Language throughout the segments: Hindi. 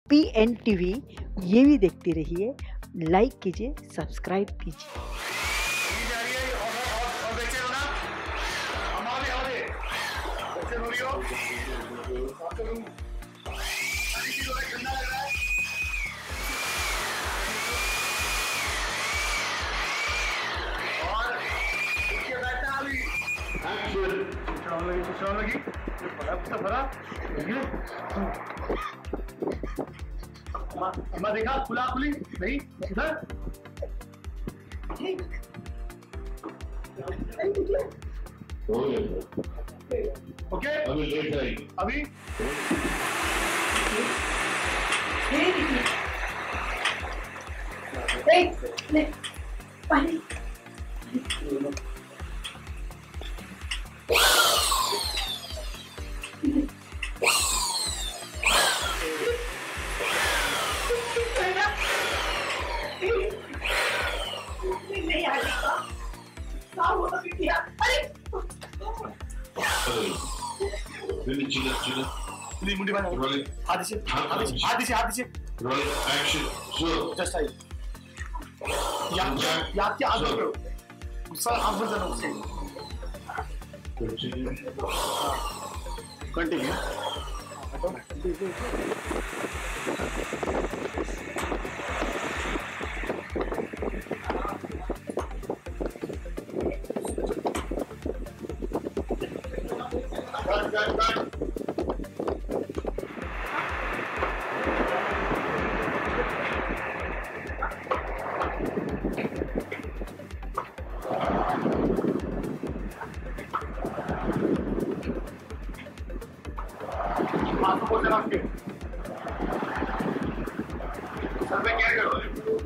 PNTV ये भी देखते रहिए, लाइक कीजिए, सब्सक्राइब कीजिए। ये जा रही है और बेचे हो ना हमारे बेचे हो रही हो ठंडा लग रहा है। और इसके बैठा अभी चुचराने लगी तो भरा अम्मा देखा खुला खुली नहीं इधर ओके अभी लेट आई अभी Really chill. प्लीज मुंडी बांध Rolling. हाथ दीजिए Rolling. Action. So. जस्ट आई याद क्या आग करो गुस्सा आग बंद करना उससे Continue. Continue Cut. हाथों को चला के सर पे क्या करो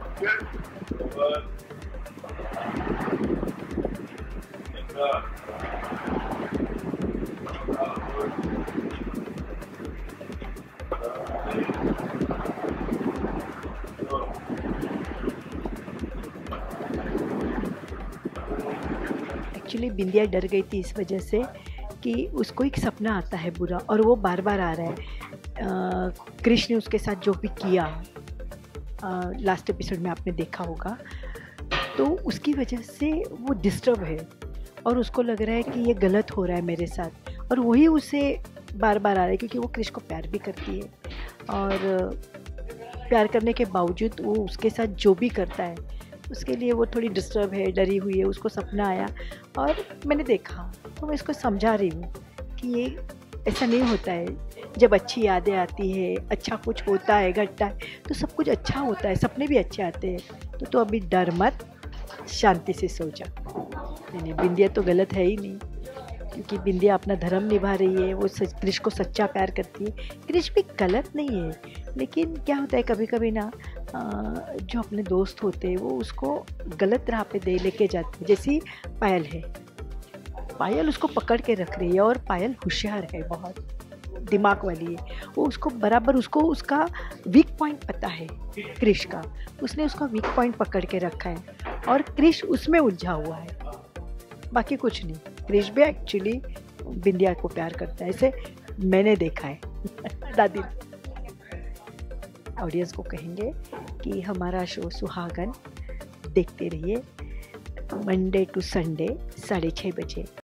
एक्चुअली बिंदिया डर गई थी इस वजह से कि उसको एक सपना आता है बुरा और वो बार बार आ रहा है। कृष्ण ने उसके साथ जो भी किया लास्ट एपिसोड में आपने देखा होगा, तो उसकी वजह से वो डिस्टर्ब है और उसको लग रहा है कि ये गलत हो रहा है मेरे साथ, और वही उसे बार बार आ रहा है क्योंकि वो कृष्ण को प्यार भी करती है और प्यार करने के बावजूद वो उसके साथ जो भी करता है उसके लिए वो थोड़ी डिस्टर्ब है, डरी हुई है। उसको सपना आया और मैंने देखा तो मैं इसको समझा रही हूँ कि ये ऐसा नहीं होता है। जब अच्छी यादें आती है, अच्छा कुछ होता है, घटता है, तो सब कुछ अच्छा होता है, सपने भी अच्छे आते हैं। तो अभी डर मत, शांति से सो जा। नहीं, बिंदिया तो गलत है ही नहीं, क्योंकि बिंदिया अपना धर्म निभा रही है। वो कृष्ण को सच्चा प्यार करती है। कृष्ण भी गलत नहीं है, लेकिन क्या होता है कभी कभी ना, जो अपने दोस्त होते हैं वो उसको गलत राह पे लेके जाते हैं। जैसी पायल है, पायल उसको पकड़ के रख रही है और पायल होशियार है, बहुत दिमाग वाली है। वो उसको बराबर उसका वीक पॉइंट पता है कृष्ण का, उसने उसका वीक पॉइंट पकड़ के रखा है और कृष्ण उसमें उलझा हुआ है, बाकी कुछ नहीं। कृष्ण भी एक्चुअली बिंदिया को प्यार करता है, ऐसे मैंने देखा है। दादी ऑडियंस को कहेंगे कि हमारा शो सुहागन देखते रहिए, मंडे टू संडे 6:30 बजे।